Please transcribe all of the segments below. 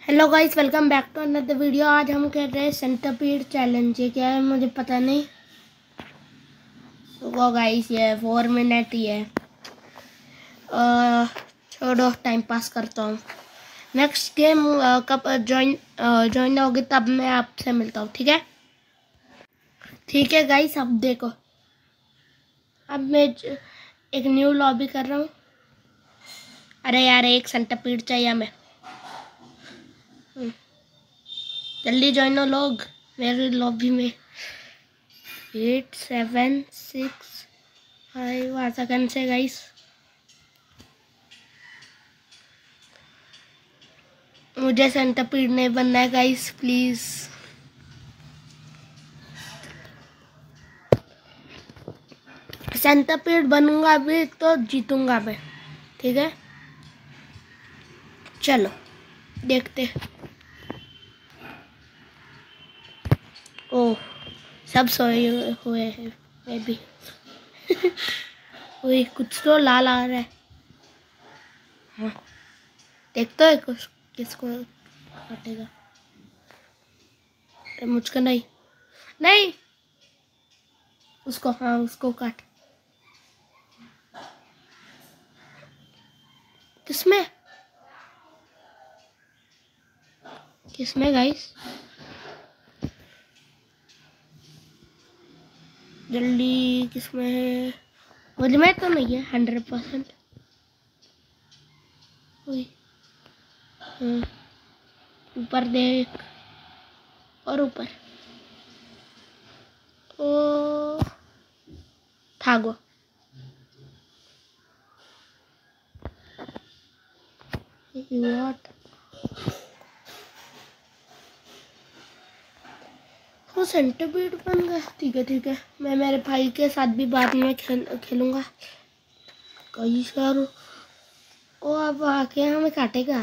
Hello guys, welcome back to another video. आज हम कर रहे हैं सेंटरपीड चैलेंज। ये क्या है मुझे पता नहीं। वो गाइस ये 4 मिनट ही है। छोड़ो, टाइम पास करता हूँ। नेक्स्ट गेम कब ज्वाइन होगी तब मैं आपसे मिलता हूँ। ठीक है गाइस, अब देखो। अब मैं एक न्यू लॉबी कर रहा हूँ। अरे यार, एक सेंटरपीड चाहिए हमें। जल्दी ज्वाइन हो लोग मेरी लॉबी में। 8 7 6 5 आ सेकंड से गाइस। मुझे सेंटरपीड नहीं बनना है गाइस, प्लीज। सेंटरपीड बनूंगा भी तो जीतूंगा मैं। ठीक है, चलो देखते। ओह, सब सोए हुए हैं। मैं भी वही कुछ तो लाल आ रहा है। हाँ, देखते है कुछ किसको काटेगा। मुझको नहीं, नहीं उसको। हाँ, उसको काट। किसमें किसमें गाइस, जल्दी किसमें है? मुझ में तो नहीं है 100%। ऊपर देख, और ऊपर। ओ भागो। व्हाट? वो सेंटरपीड बन गया। ठीक है, मैं मेरे भाई के साथ भी बाद में खेलूंगा। कई सर, वो अब आके हमें काटेगा।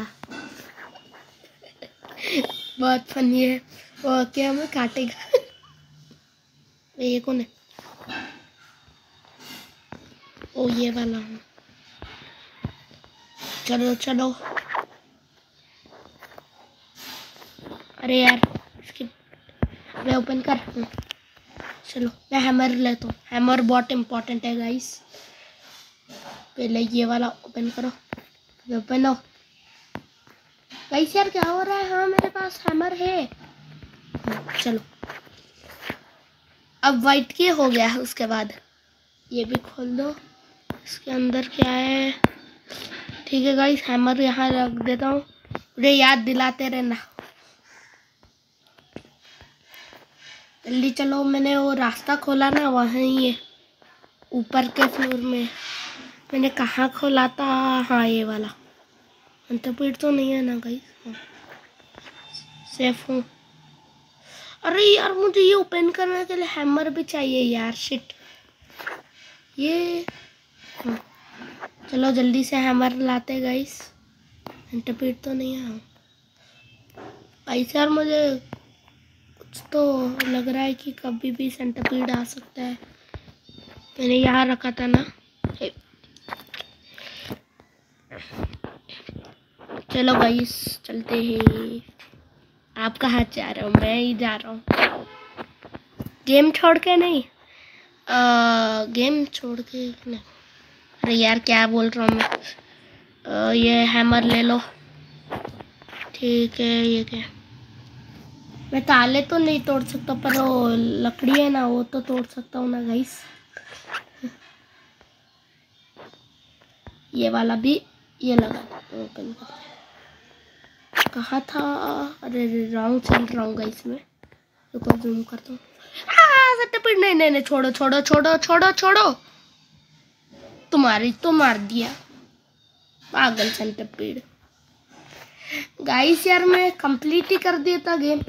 बहुत फनी है। वो आके हमें काटेगा। ये कौन है? ओ, ये वाला हूँ। चलो चलो। अरे यार, इसकी मैं ओपन कर। चलो, मैं हैमर लेता हूँ। हैमर बहुत इम्पोर्टेंट है गाइस। पहले ये वाला ओपन करो। ओपन हो गाइस। यार क्या हो रहा है? हाँ, मेरे पास हैमर है। चलो, अब वाइट की हो गया है। उसके बाद ये भी खोल दो। इसके अंदर क्या है? ठीक है गाइस, हैमर यहाँ रख देता हूँ। मुझे याद दिलाते रहना। जल्दी चलो, मैंने वो रास्ता खोला ना, वहीं है ऊपर के फ्लोर में। मैंने कहाँ खोला था? हाँ, ये वाला। सेंटरपीड तो नहीं है ना गाइस? हाँ, सेफ हूँ। अरे यार, मुझे ये ओपन करने के लिए हैमर भी चाहिए यार। शिट, ये हाँ। चलो जल्दी से हैमर लाते गाइस। सेंटरपीड तो नहीं है गाइस। यार मुझे कुछ तो लग रहा है कि कभी भी सेंटरपीड आ सकता है। मैंने यहाँ रखा था ना। चलो गाइस, चलते हैं। आप कहाँ जा रहे हो? मैं ही जा रहा हूँ। गेम छोड़ के नहीं। गेम छोड़ के नहीं। अरे यार, क्या बोल रहा हूँ मैं। ये हैमर ले लो। ठीक है, ये क्या? मैं ताले तो नहीं तोड़ सकता, पर वो लकड़ी है ना, वो तो तोड़ सकता हूँ ना गाइस। ये वाला भी ये लगा ओपन कर। कहाँ था? अरे रॉन्ग चल रहा हूँ गाइस मैं। रुको, जूम करता हूँ। हाँ, सेंटरपीड। नहीं नहीं नहीं, छोड़ो छोड़ो छोड़ो छोड़ो छोड़ो। तुम्हारी तो मार दिया, पागल सेंटरपीड। गाइस यार, मैं कंप्लीट ही कर दिया था गेम।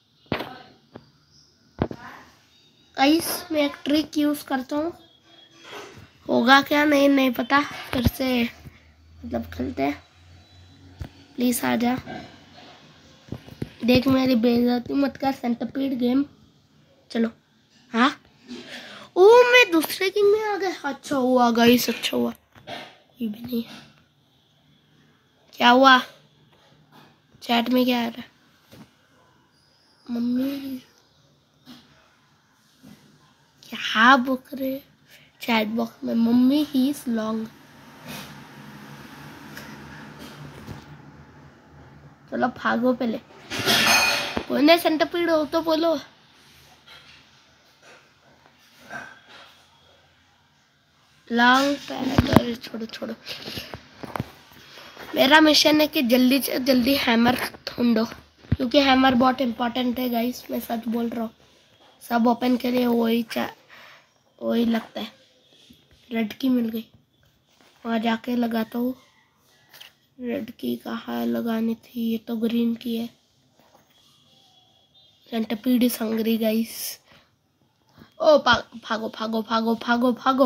गाइस, मैं एक ट्रिक यूज करता हूँ। होगा क्या? नहीं पता। फिर से मतलब खेलते हैं। प्लीज आ जा। देख, मेरी बेइज्जती मत कर सेंटरपीड गेम। चलो। हाँ, ओ मैं दूसरे गेम में आ गया। अच्छा हुआ गाइस, अच्छा हुआ। ये भी नहीं है। क्या हुआ? चैट में क्या आ रहा है? मम्मी क्या बोल रहे? चैट बॉक्स में मम्मी ही इज लॉन्ग। चलो भागो पहले। बोलने सेंटीपीड हो तो बोलो। Long pad. अरे छोड़ो छोड़ो। मेरा मिशन है कि जल्दी से जल्दी हैमर ढूंढो, क्योंकि हैमर बहुत इम्पोर्टेंट है गाइस। मैं सच बोल रहा हूँ। सब ओपन के लिए वही लगता है। रेड की मिल गई। वहाँ जाके लगाता हूँ। रेड की कहाँ लगानी थी? ये तो ग्रीन की है। Centipede is hungry guys. ओ भागो भागो भागो भागो भागो।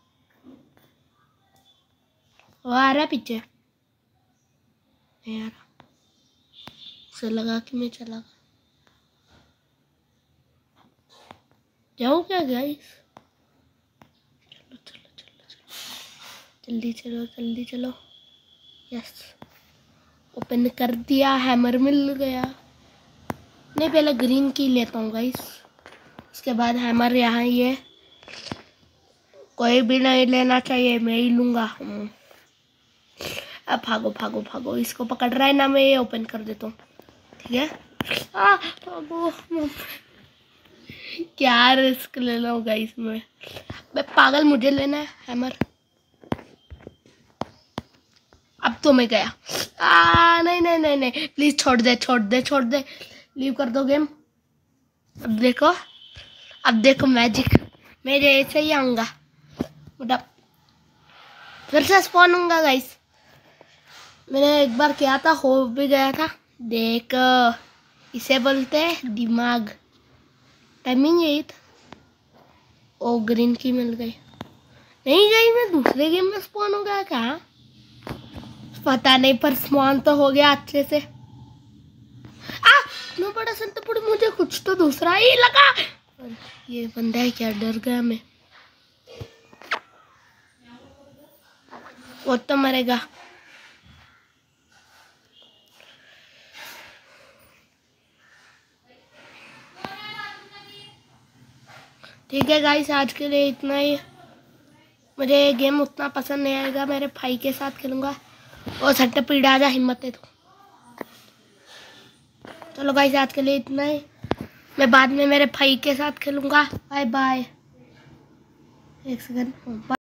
वो आ रहा है पीछे। नहीं आ रहा। उसे लगा कि मैं चला गया। जाऊँ क्या गाइस? चलो चलो चलो चलो, जल्दी चलो जल्दी चलो। यस, ओपन कर दिया। हैमर मिल गया। नहीं, पहले ग्रीन की लेता हूँ गाइस, उसके बाद हैमर। यहाँ ये कोई भी नहीं लेना चाहिए, मैं ही लूँगा। अब भागो भागो भागो। इसको पकड़ रहा है ना, मैं ये ओपन कर देता हूँ। ठीक है। भागो। क्या रिस्क ले लो गाइस मैं पागल। मुझे लेना है हैमर। अब तो मैं गया। नहीं नहीं नहीं नहीं, प्लीज छोड़ दे छोड़ दे छोड़ दे। लीव कर दो गेम। अब देखो मैजिक। मैं ऐसे ही आऊँगा, मतलब फिर से स्पॉन होऊंगा गाइस। मैंने एक बार किया था, हो भी गया था। देख, इसे बोलते हैं दिमाग। टाइमिंग यही था। ओ ग्रीन की मिल गई। नहीं गई, मैं दूसरे गेम में स्पॉन हो गया क्या? पता नहीं, पर स्पॉन तो हो गया अच्छे से। इतना बड़ा सेंटीपीड, मुझे कुछ तो दूसरा ही लगा। ये बंदा है क्या? डर गया मैं। वो तो मरेगा। ठीक है गाइस, आज के लिए इतना ही। मुझे गेम उतना पसंद नहीं आएगा, मेरे भाई के साथ खेलूंगा। और सेंटीपीड आजा, हिम्मत है तो। चलो गाइस, आज के लिए इतना ही। मैं बाद में मेरे भाई के साथ खेलूंगा। Bye bye. एक सेकंड।